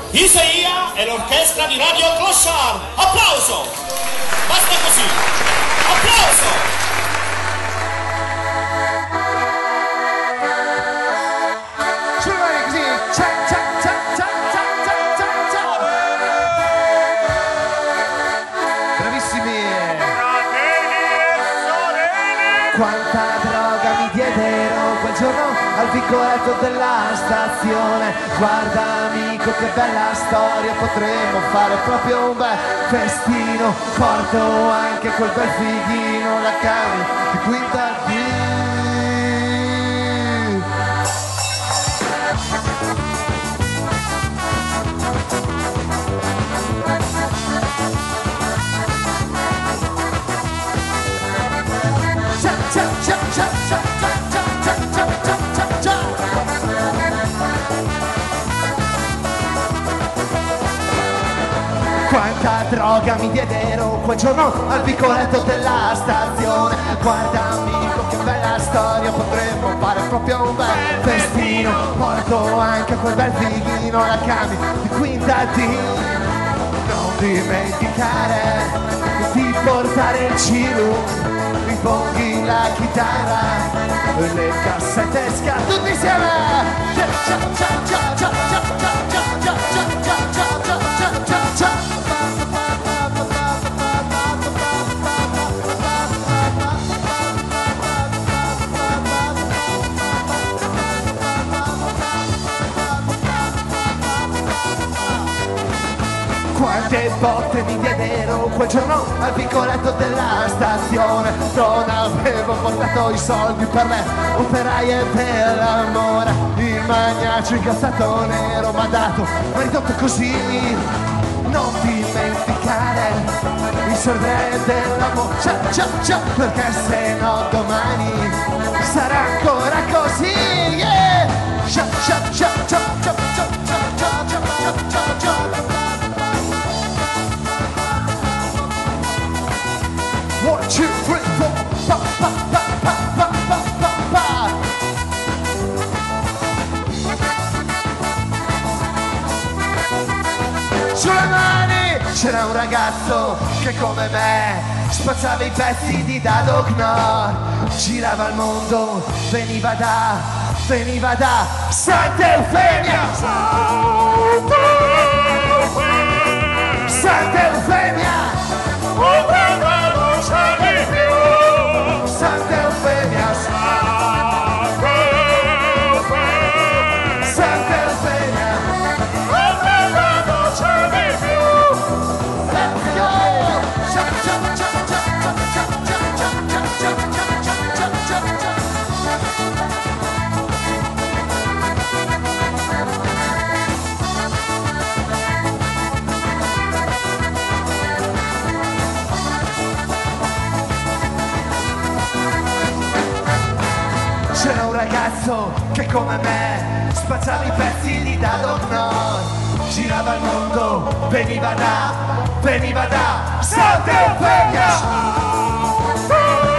Isaia e l'orchestra di Radio Clochard. Applauso! Basta così! Applauso! Quanta droga mi diedero quel giorno al vicoletto della stazione. Guarda amico che bella storia, potremmo fare proprio un bel festino. Porto anche quel bel fighino, la cavi di quinta D. Quanta droga mi diedero quel giorno al vicoletto della stazione. Guarda amico che bella storia, potremmo fare proprio un bel festino. Porto anche quel bel fighino, la cambi di quinta D. Non dimenticare di portare il ciru, riponghi la chitarra e le cassette ska tutti insieme. Quante botte mi diedero quel giorno al vicoletto della stazione. Non avevo portato i soldi per le operaie per l'amore. Il magnaccio incazzato nero m'ha dato, m'ha ridotto così. Non dimenticare il sorride dell'amore, perché se no domani sarà ancora così. Yeah! 1, 2, 3, 4, pa, pa, pa, pa, pa, pa, pa, pa. Sulle mani c'era un ragazzo che come me spazzava i pezzi di Dado Knorr. Girava il mondo, veniva da Santa Eufemia. Santa Eufemia. Santa Eufemia, Santa Eufemia, Santa Eufemia, non c'è di più. Let's go! C'era un ragazzo che come me spazzava i pezzi di Dado Knorr. Girava il mondo, veniva da Santa Eufemia.